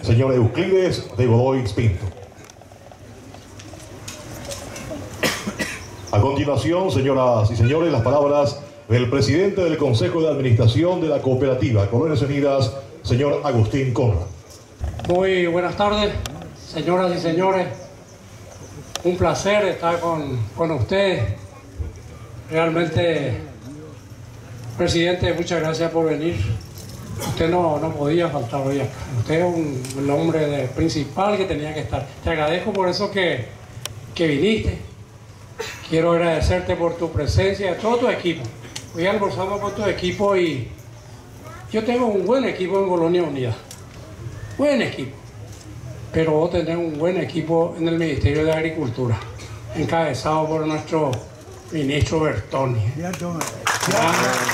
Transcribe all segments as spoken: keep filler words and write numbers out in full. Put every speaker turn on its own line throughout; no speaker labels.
señor Euclides de Godoy Pinto. A continuación, señoras y señores, las palabras del presidente del Consejo de Administración de la Cooperativa Colonias Unidas, señor Agustín Conrad.
Muy buenas tardes, señoras y señores. Un placer estar con, con ustedes. Realmente, presidente, muchas gracias por venir. Usted no, no podía faltar hoy acá. Usted es un, el hombre de, principal que tenía que estar. Te agradezco por eso que, que viniste. Quiero agradecerte por tu presencia y a todo tu equipo. Hoy almorzamos con tu equipo y yo tengo un buen equipo en Colonia Unida. Buen equipo. Pero vos tenés un buen equipo en el Ministerio de Agricultura, encabezado por nuestro ministro Bertoni. Ya, ah,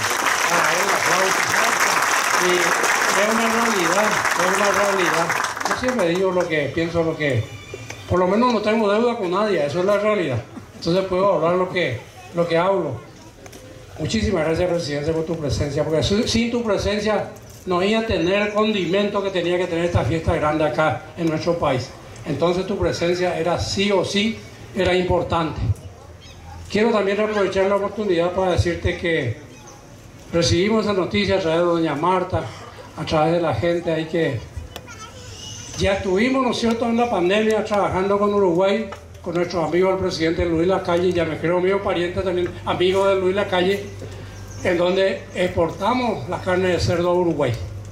y es una realidad, es una realidad. Yo siempre digo lo que pienso, lo que... Por lo menos no tengo deuda con nadie, eso es la realidad. Entonces puedo hablar lo que, lo que hablo. Muchísimas gracias, presidente, por tu presencia, porque sin tu presencia no iba a tener el condimento que tenía que tener esta fiesta grande acá en nuestro país. Entonces tu presencia era sí o sí, era importante. Quiero también aprovechar la oportunidad para decirte que recibimos esa noticia a través de doña Marta, a través de la gente ahí que ya estuvimos, ¿no es cierto?, en la pandemia trabajando con Uruguay, con nuestros amigos, el presidente Luis Lacalle, ya me creo mío pariente también, amigo de Luis Lacalle, en donde exportamos la carne de cerdo a Uruguay.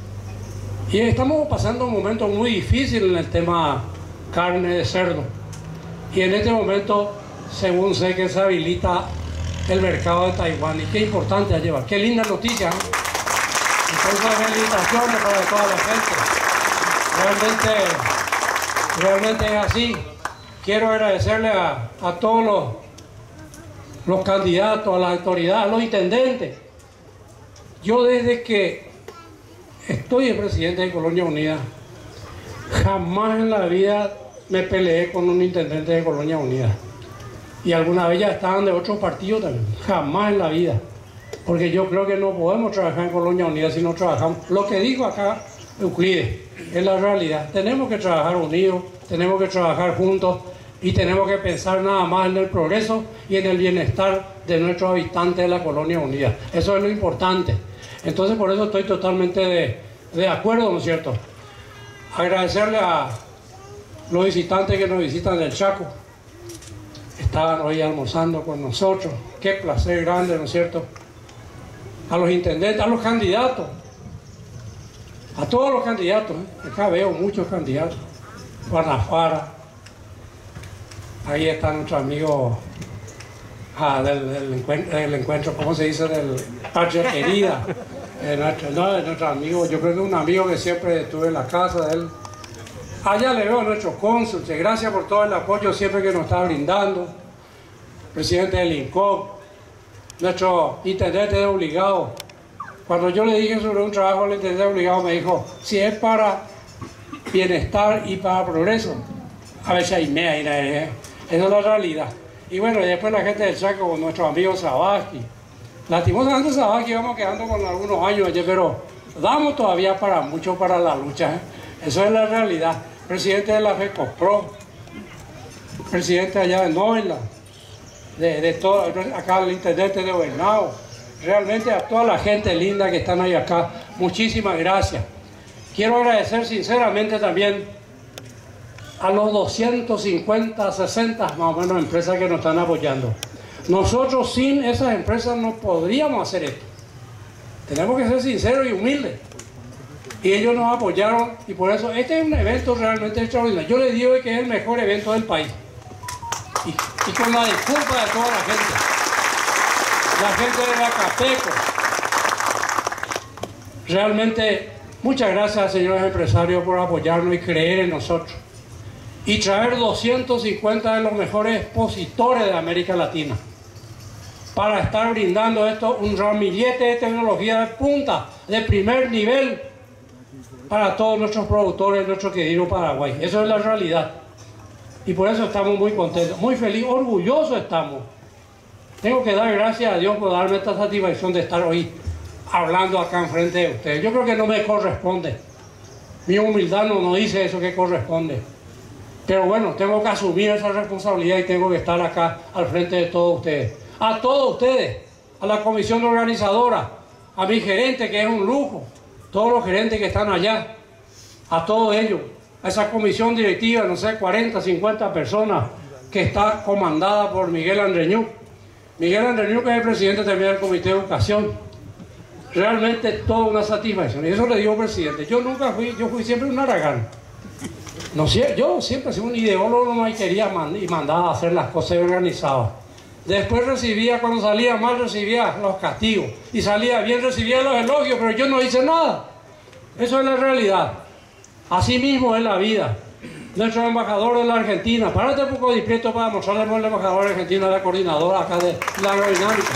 Y estamos pasando un momento muy difícil en el tema carne de cerdo. Y en este momento, según sé que se habilita el mercado de Taiwán. Y qué importante llevar, qué linda noticia, ¿eh? Entonces, felicitaciones para toda la gente. Realmente, realmente es así. Quiero agradecerle a, a todos los, los candidatos, a las autoridades, a los intendentes. Yo desde que estoy el presidente de Colonia Unida, jamás en la vida me peleé con un intendente de Colonia Unida. Y alguna vez ya estaban de otros partidos también. Jamás en la vida. Porque yo creo que no podemos trabajar en Colonia Unida si no trabajamos. Lo que dijo acá Euclides es la realidad. Tenemos que trabajar unidos, tenemos que trabajar juntos y tenemos que pensar nada más en el progreso y en el bienestar de nuestros habitantes de la Colonia Unida. Eso es lo importante. Entonces por eso estoy totalmente de, de acuerdo, ¿no es cierto? Agradecerle a los visitantes que nos visitan del Chaco. Estaban hoy almorzando con nosotros. Qué placer grande, ¿no es cierto? A los intendentes, a los candidatos. A todos los candidatos, ¿eh? Acá veo muchos candidatos. Guanafara. Ahí está nuestro amigo ah, del, del, encuentro, del encuentro, ¿cómo se dice? Del Patria Querida. Eh, nuestro, no, de nuestro amigo, yo creo que es un amigo que siempre estuve en la casa de él. Allá le veo a nuestro cónsul, gracias por todo el apoyo siempre que nos está brindando. Presidente del INCOP, nuestro intendente de obligado. Cuando yo le dije sobre un trabajo al intendente de obligado, me dijo, si es para bienestar y para progreso, a veces hay mea, esa es la realidad. Y bueno, y después la gente del Chaco, con nuestros amigos Sabasky. Lastimosamente Sabasky vamos quedando con algunos años ayer, pero damos todavía para mucho para la lucha, ¿eh? Eso es la realidad. Presidente de la FECOPRO, presidente allá de Novela, de, de todo, acá el intendente de Ovenao, realmente a toda la gente linda que están ahí acá, muchísimas gracias. Quiero agradecer sinceramente también a los doscientos cincuenta, sesenta más o menos empresas que nos están apoyando. Nosotros sin esas empresas no podríamos hacer esto. Tenemos que ser sinceros y humildes. Y ellos nos apoyaron y por eso este es un evento realmente extraordinario. Yo les digo que es el mejor evento del país. Y, y con la disculpa de toda la gente. La gente de la Capeco. Realmente, muchas gracias, señores empresarios, por apoyarnos y creer en nosotros. Y traer doscientos cincuenta de los mejores expositores de América Latina. Para estar brindando esto, un ramillete de tecnología de punta, de primer nivel, para todos nuestros productores, nuestro querido Paraguay. Eso es la realidad. Y por eso estamos muy contentos, muy felices, orgullosos estamos. Tengo que dar gracias a Dios por darme esta satisfacción de estar hoy hablando acá enfrente de ustedes. Yo creo que no me corresponde. Mi humildad no, no dice eso que corresponde. Pero bueno, tengo que asumir esa responsabilidad y tengo que estar acá al frente de todos ustedes. A todos ustedes, a la comisión organizadora, a mi gerente que es un lujo, todos los gerentes que están allá, a todos ellos, a esa comisión directiva, no sé, cuarenta, cincuenta personas que está comandada por Miguel Andreñú. Miguel Andreñú, que es el presidente también del Comité de Educación. Realmente toda una satisfacción. Y eso le digo al presidente. Yo nunca fui, yo fui siempre un haragán. No, yo siempre soy un ideólogo, no quería mand y mandaba a hacer las cosas organizadas. Después recibía, cuando salía mal, recibía los castigos. Y salía bien, recibía los elogios, pero yo no hice nada. Eso es la realidad. Así mismo es la vida. Nuestro embajador de la Argentina, párate un poco discreto para mostrarle al embajador argentino, la coordinadora acá de la agrodinámica.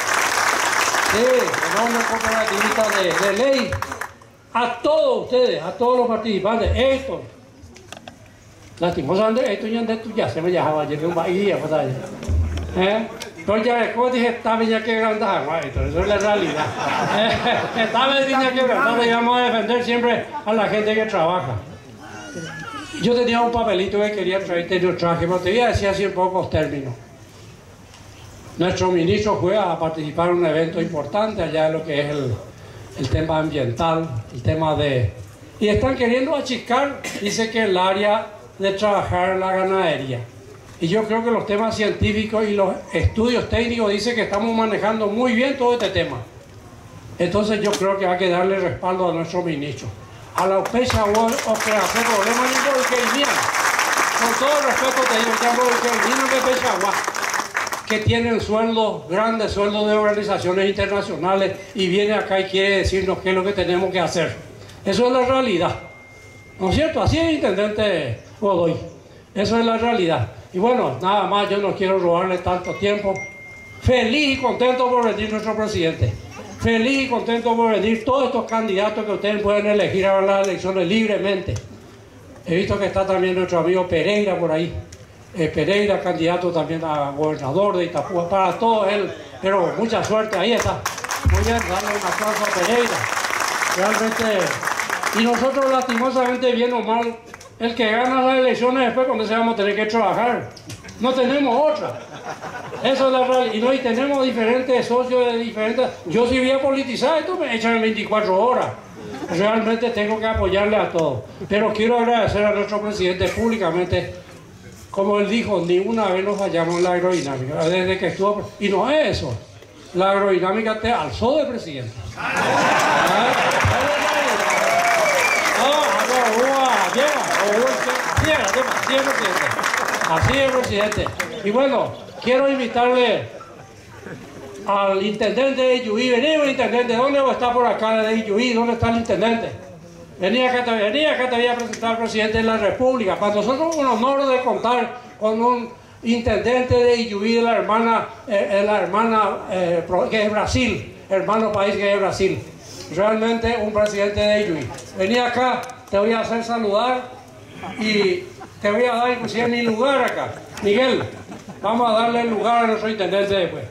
Sí, enorme cooperativista de, de ley. A todos ustedes, a todos los participantes, esto. Lastimosamente, esto ya es ya se me llamaba, llegué un bahía, pues allá. ¿Eh? Entonces ya, como dije, esta viña que grandar, eso es la realidad. Esta viña que grandar, y vamos a defender siempre a la gente que trabaja. Yo tenía un papelito que quería traerte, yo traje, pero te voy a decir así en pocos términos. Nuestro ministro fue a participar en un evento importante allá en lo que es el, el tema ambiental, el tema de... Y están queriendo achicar, dice que el área de trabajar en la ganadería. Y yo creo que los temas científicos y los estudios técnicos dicen que estamos manejando muy bien todo este tema. Entonces yo creo que hay que darle respaldo a nuestro ministro. A la UPECHA o que hace problemas ni por el que vinieron. Con todo el respeto te digo, ya por el que vinieron de Pechagua, que tienen sueldos, grandes sueldos de organizaciones internacionales y viene acá y quiere decirnos qué es lo que tenemos que hacer. Eso es la realidad. ¿No es cierto? Así es, intendente Godoy. Eso es la realidad. Y bueno, nada más, yo no quiero robarle tanto tiempo. Feliz y contento por venir nuestro presidente. Feliz y contento por venir todos estos candidatos que ustedes pueden elegir a las elecciones libremente. He visto que está también nuestro amigo Pereira por ahí. Eh, Pereira, candidato también a gobernador de Itapúa. Para todos él, pero mucha suerte, ahí está. Muy bien, darle un aplauso a Pereira. Realmente, y nosotros lastimosamente, bien o mal, el que gana las elecciones después cuando se vamos a tener que trabajar. No tenemos otra. Eso es la realidad. Y, no, y tenemos diferentes socios de diferentes... Yo si voy a politizar, esto me echan en veinticuatro horas. Realmente tengo que apoyarle a todos. Pero quiero agradecer a nuestro presidente públicamente. Como él dijo, ni una vez nos fallamos en la agrodinámica. Desde que estuvo... Y no es eso. La agrodinámica te alzó de presidente. Así es, presidente. Y bueno, quiero invitarle al intendente de Iyuí. Vení, intendente, ¿dónde está por acá de Iyuí? ¿Dónde está el intendente? Vení acá, te, vení acá, te voy a presentar al presidente de la República. Para nosotros un honor de contar con un intendente de Iyuí, de la hermana, eh, la hermana eh, que es Brasil, hermano país que es Brasil. Realmente un presidente de Iyuí. Vení acá, te voy a hacer saludar y te voy a dar inclusive mi lugar acá. Miguel, vamos a darle el lugar a nuestro intendente después.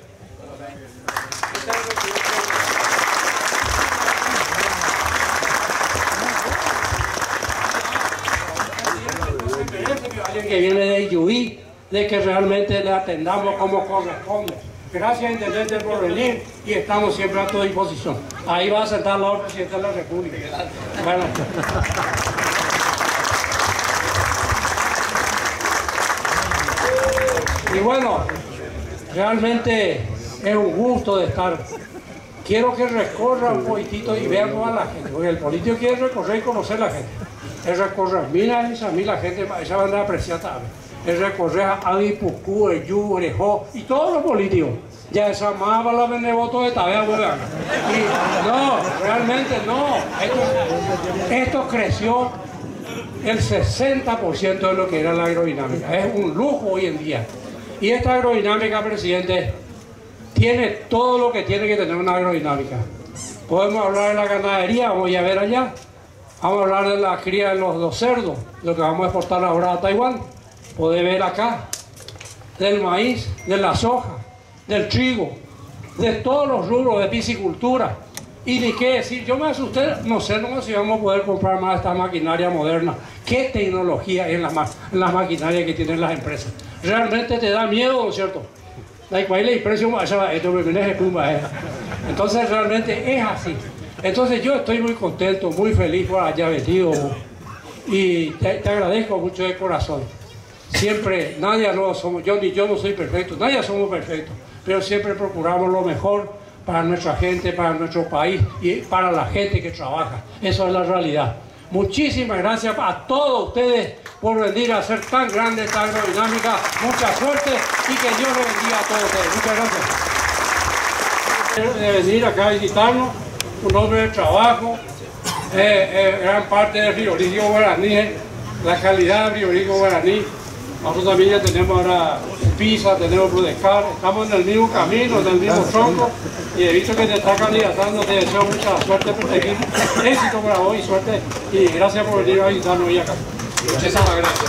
Alguien que viene de Iyuí, de que realmente le atendamos como corresponde. Gracias, intendente, por venir y estamos siempre a tu disposición. Ahí va a sentar al lado del presidente de la República. Bueno. Y bueno, realmente es un gusto de estar. Quiero que recorra un poquitito y vean toda la gente, porque el político quiere recorrer y conocer a la gente. Es recorrer, mira esa, a mí la gente, esa van a apreciar también. Es recorrer a Aguipucú, Eyú, Orejó y todos los políticos. Ya esa más va la vender votos de Tabea, ¿verdad? Y no, realmente no. Esto, esto creció el sesenta por ciento de lo que era la agrodinámica. Es un lujo hoy en día. Y esta agrodinámica, presidente, tiene todo lo que tiene que tener una agrodinámica. Podemos hablar de la ganadería, vamos a ver allá. Vamos a hablar de la cría de los, los cerdos, lo que vamos a exportar ahora a Taiwán. Podés ver acá, del maíz, de la soja, del trigo, de todos los rubros de piscicultura. Y ni qué decir, yo me asusté, no sé no si vamos a poder comprar más esta maquinaria moderna. ¿Qué tecnología hay en las, ma en las maquinarias que tienen las empresas? Realmente te da miedo, ¿no es cierto? Entonces realmente es así. Entonces yo estoy muy contento, muy feliz por haya venido y te, te agradezco mucho de corazón. Siempre, nadie no somos, yo ni yo no soy perfecto, nadie somos perfectos, pero siempre procuramos lo mejor para nuestra gente, para nuestro país y para la gente que trabaja. Eso es la realidad. Muchísimas gracias a todos ustedes por venir a hacer tan grande esta aerodinámica. Mucha suerte y que Dios les bendiga a todos ustedes. Muchas gracias. De venir acá a visitarnos, un hombre de trabajo, eh, eh, gran parte del frigorífico guaraní, la calidad del frigorífico guaraní. Nosotros también ya tenemos ahora pizza, tenemos Brudescar, estamos en el mismo camino, en el mismo tronco, y he visto que te está candidatando, te deseo mucha suerte, éxito para vos y suerte, y gracias por venir a visitarnos hoy acá. Muchísimas gracias.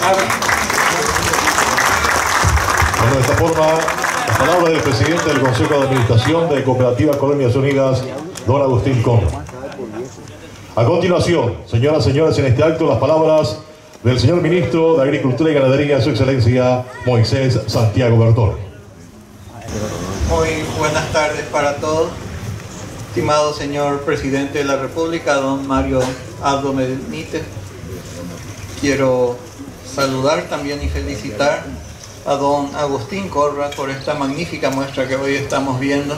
Bueno, de esta forma, la palabra del presidente del Consejo de Administración de Cooperativa Colonias Unidas, don Agustín Conra. A continuación, señoras y señores, en este acto las palabras del señor Ministro de Agricultura y Ganadería, su excelencia Moisés Santiago Bertol.
Muy buenas tardes para todos. Estimado señor Presidente de la República, don Mario Abdo Benítez, quiero saludar también y felicitar a don Agustín Conra por esta magnífica muestra que hoy estamos viendo.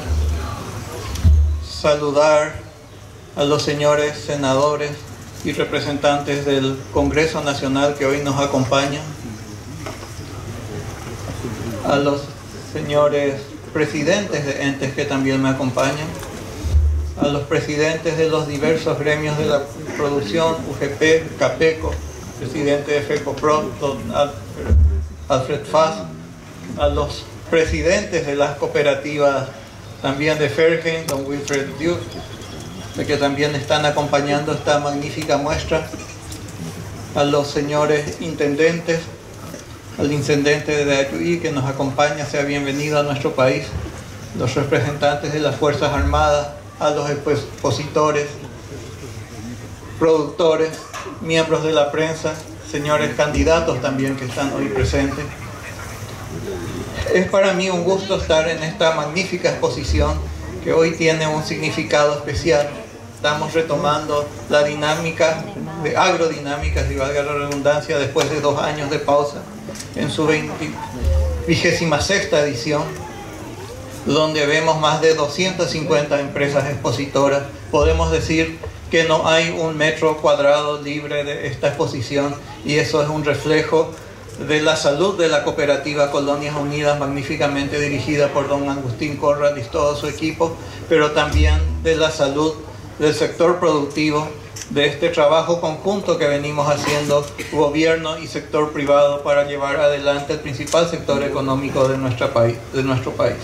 Saludar a los señores senadores y representantes del Congreso Nacional que hoy nos acompañan, a los señores presidentes de entes que también me acompañan, a los presidentes de los diversos gremios de la producción, U G P, CAPECO, presidente de FECOPRO, don Alfred Faz, a los presidentes de las cooperativas también de Fergen, don Wilfred Duke, de que también están acompañando esta magnífica muestra, a los señores intendentes, al intendente de Ayuí que nos acompaña, sea bienvenido a nuestro país, los representantes de las Fuerzas Armadas, a los expositores, productores, miembros de la prensa, señores candidatos también que están hoy presentes. Es para mí un gusto estar en esta magnífica exposición que hoy tiene un significado especial. Estamos retomando la dinámica de agrodinámica, si valga la redundancia, después de dos años de pausa, en su vigésima sexta edición, donde vemos más de doscientas cincuenta empresas expositoras. Podemos decir que no hay un metro cuadrado libre de esta exposición, y eso es un reflejo de la salud de la cooperativa Colonias Unidas, magníficamente dirigida por don Agustín Conra y todo su equipo, pero también de la salud del sector productivo, de este trabajo conjunto que venimos haciendo gobierno y sector privado para llevar adelante el principal sector económico de, nuestra país, de nuestro país.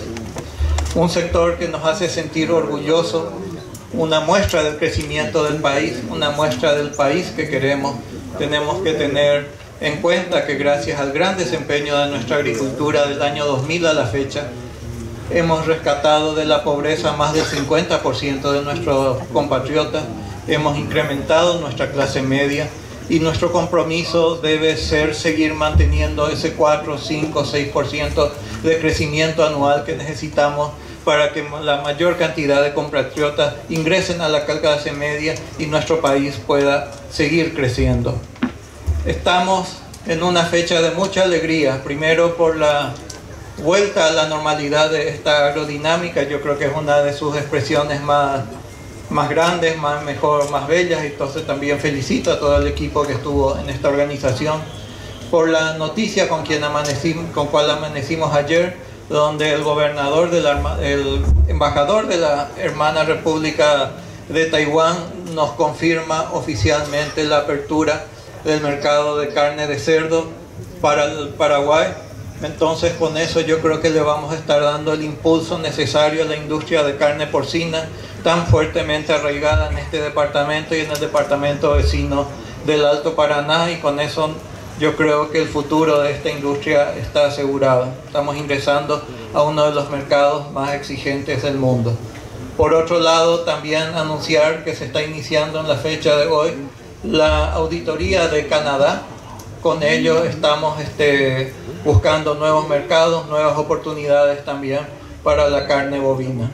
Un sector que nos hace sentir orgullosos, una muestra del crecimiento del país, una muestra del país que queremos. Tenemos que tener en cuenta que gracias al gran desempeño de nuestra agricultura del año dos mil a la fecha, hemos rescatado de la pobreza más del cincuenta por ciento de nuestros compatriotas, hemos incrementado nuestra clase media, y nuestro compromiso debe ser seguir manteniendo ese cuatro, cinco, seis por ciento de crecimiento anual que necesitamos para que la mayor cantidad de compatriotas ingresen a la clase media y nuestro país pueda seguir creciendo. Estamos en una fecha de mucha alegría, primero por la vuelta a la normalidad de esta agrodinámica. Yo creo que es una de sus expresiones más, más grandes, más mejor, más bellas, y entonces también felicito a todo el equipo que estuvo en esta organización. Por la noticia con quien amanecimos, con cual amanecimos ayer, donde el gobernador de la, el embajador de la hermana República de Taiwán nos confirma oficialmente la apertura del mercado de carne de cerdo para el Paraguay. Entonces con eso yo creo que le vamos a estar dando el impulso necesario a la industria de carne porcina, tan fuertemente arraigada en este departamento y en el departamento vecino del Alto Paraná, y con eso yo creo que el futuro de esta industria está asegurado. Estamos ingresando a uno de los mercados más exigentes del mundo. Por otro lado, también anunciar que se está iniciando en la fecha de hoy la auditoría de Canadá. Con ello estamos este, buscando nuevos mercados, nuevas oportunidades también para la carne bovina.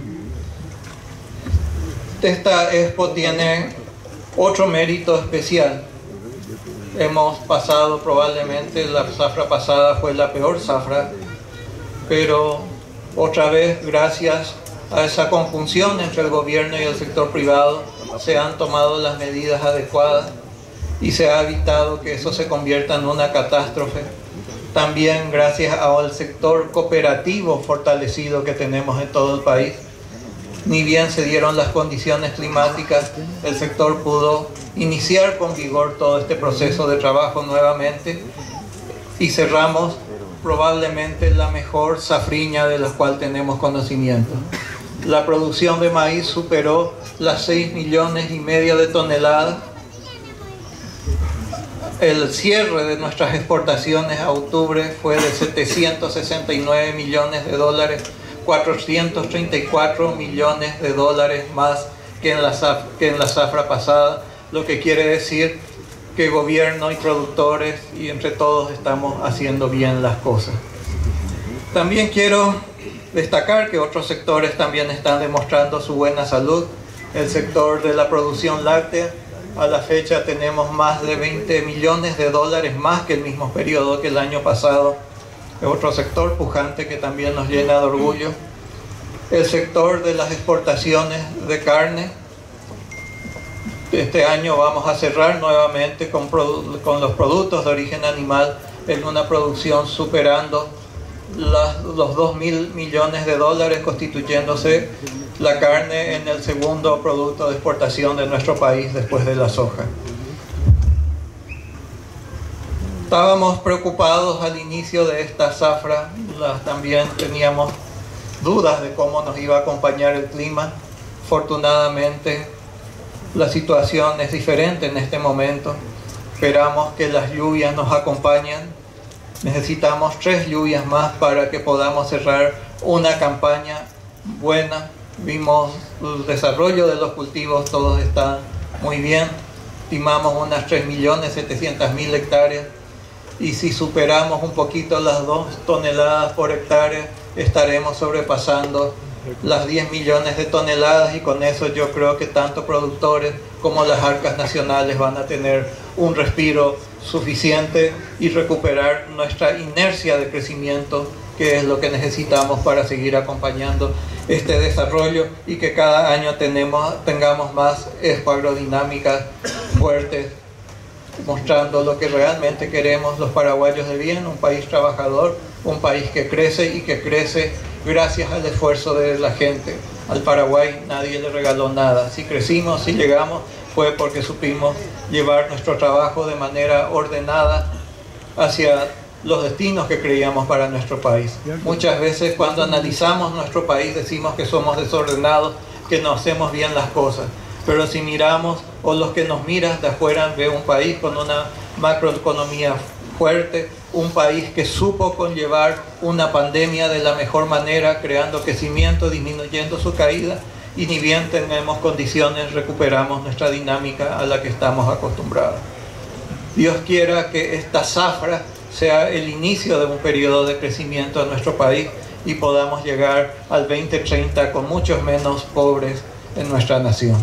Esta expo tiene otro mérito especial. Hemos pasado probablemente, la zafra pasada fue la peor zafra, pero otra vez, gracias a esa conjunción entre el gobierno y el sector privado, se han tomado las medidas adecuadas y se ha evitado que eso se convierta en una catástrofe. También gracias al sector cooperativo fortalecido que tenemos en todo el país. Ni bien se dieron las condiciones climáticas, el sector pudo iniciar con vigor todo este proceso de trabajo nuevamente y cerramos probablemente la mejor safriña de la cual tenemos conocimiento. La producción de maíz superó las seis millones y medio de toneladas. El cierre de nuestras exportaciones a octubre fue de setecientos sesenta y nueve millones de dólares, cuatrocientos treinta y cuatro millones de dólares más que en la zafra, que en la zafra pasada, lo que quiere decir que gobierno y productores y entre todos estamos haciendo bien las cosas. También quiero destacar que otros sectores también están demostrando su buena salud. El sector de la producción láctea, a la fecha tenemos más de veinte millones de dólares más que el mismo periodo que el año pasado. Es otro sector pujante que también nos llena de orgullo. El sector de las exportaciones de carne. Este año vamos a cerrar nuevamente con, con los productos de origen animal en una producción superando las, los dos mil millones de dólares, constituyéndose la carne en el segundo producto de exportación de nuestro país después de la soja. Estábamos preocupados al inicio de esta zafra, la, también teníamos dudas de cómo nos iba a acompañar el clima. Afortunadamente, la situación es diferente en este momento. Esperamos que las lluvias nos acompañen. Necesitamos tres lluvias más para que podamos cerrar una campaña buena. Vimos el desarrollo de los cultivos, todos están muy bien. Estimamos unas tres millones setecientas mil hectáreas. Y si superamos un poquito las dos toneladas por hectárea, estaremos sobrepasando las diez millones de toneladas, y con eso yo creo que tanto productores como las arcas nacionales van a tener un respiro suficiente y recuperar nuestra inercia de crecimiento, que es lo que necesitamos para seguir acompañando este desarrollo y que cada año tenemos, tengamos más expo agrodinámicas fuertes, mostrando lo que realmente queremos los paraguayos de bien, un país trabajador, un país que crece y que crece gracias al esfuerzo de la gente. Al Paraguay nadie le regaló nada. Si crecimos, si llegamos, fue porque supimos llevar nuestro trabajo de manera ordenada hacia los destinos que creíamos para nuestro país. Muchas veces cuando analizamos nuestro país decimos que somos desordenados, que no hacemos bien las cosas. Pero si miramos, o los que nos miran de afuera, ve un país con una macroeconomía fuerte, un país que supo conllevar una pandemia de la mejor manera, creando crecimiento, disminuyendo su caída, y ni bien tenemos condiciones, recuperamos nuestra dinámica a la que estamos acostumbrados. Dios quiera que esta zafra sea el inicio de un periodo de crecimiento en nuestro país y podamos llegar al veinte treinta con muchos menos pobres en nuestra nación.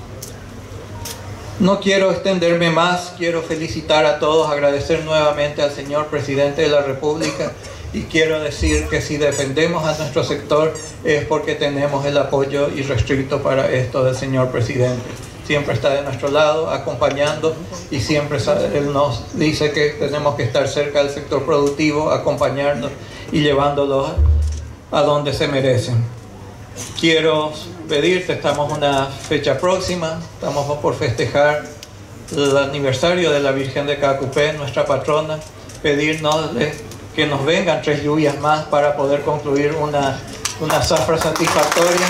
No quiero extenderme más, quiero felicitar a todos, agradecer nuevamente al señor Presidente de la República, y quiero decir que si defendemos a nuestro sector es porque tenemos el apoyo irrestricto para esto del señor Presidente. Siempre está de nuestro lado, acompañando, y siempre él nos dice que tenemos que estar cerca del sector productivo, acompañarnos y llevándolos a donde se merecen. Quiero pedirte, estamos en una fecha próxima, estamos por festejar el aniversario de la Virgen de Cacupé, nuestra patrona, pedirnos que nos vengan tres lluvias más para poder concluir una, una zafra satisfactoria.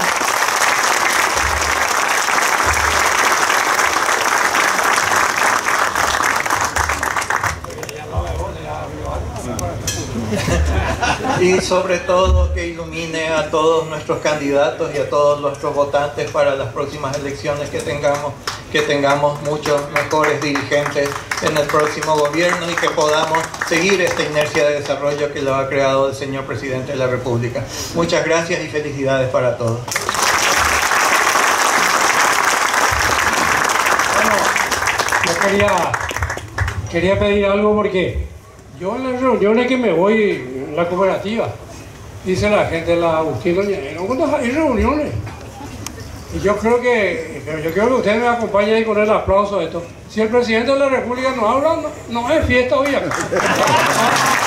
y sobre todo que ilumine a todos nuestros candidatos y a todos nuestros votantes para las próximas elecciones que tengamos, que tengamos muchos mejores dirigentes en el próximo gobierno y que podamos seguir esta inercia de desarrollo que lo ha creado el señor Presidente de la República. Muchas gracias y felicidades para todos.
Bueno, yo quería, quería pedir algo porque yo en las reuniones que me voy en la cooperativa, dice la gente, la Agustín Doñanero, ¿cuántas hay reuniones? Y yo creo que, yo quiero que ustedes me acompañen ahí con el aplauso de esto. Si el presidente de la República no habla, no, no es fiesta hoy acá.